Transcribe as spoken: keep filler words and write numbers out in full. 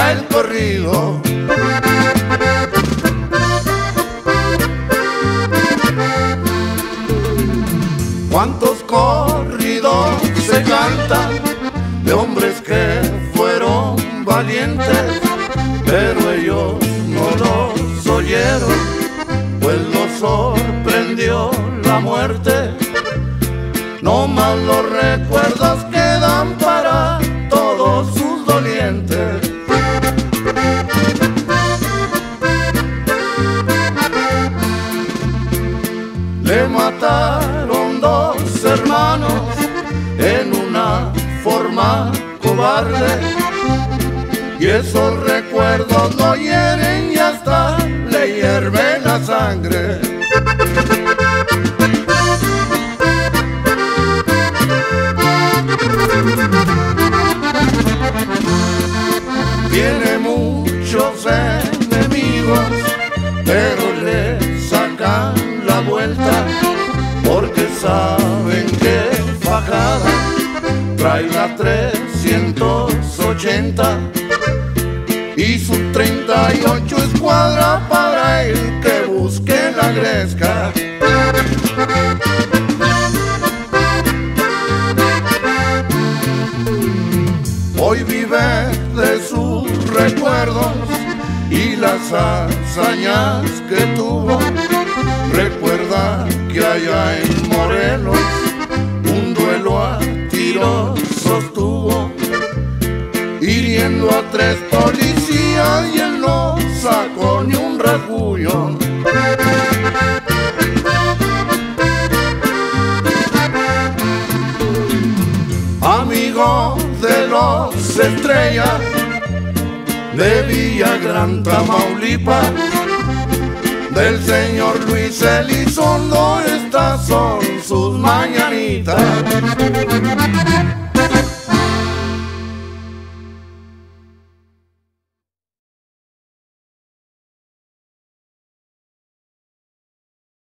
canta el corrido. ¿Cuántos corridos se cantan de hombres que fueron valientes, pero ellos no los oyeron, pues los sorprendió la muerte? No más los recuerdos quedan para todos sus dolientes. Le mataron dos hermanos en una forma cobarde, y esos recuerdos lo hieren y hasta le hierve la sangre. Tiene muchos enemigos, pero le sacan la vuelta, porque saben que fajada trae la trescientos ochenta y su treinta y ocho escuadra para el que busque la gresca. Hoy vive de sus recuerdos y las hazañas que tuvo. Recuerda que allá en Morelos un duelo a tiros sostuvo, hiriendo a tres policías y él no sacó ni un rasguño. Amigo de los Estrellas de Villagrán, Tamaulipas, del señor Luis Elizondo, estas son sus mañanitas.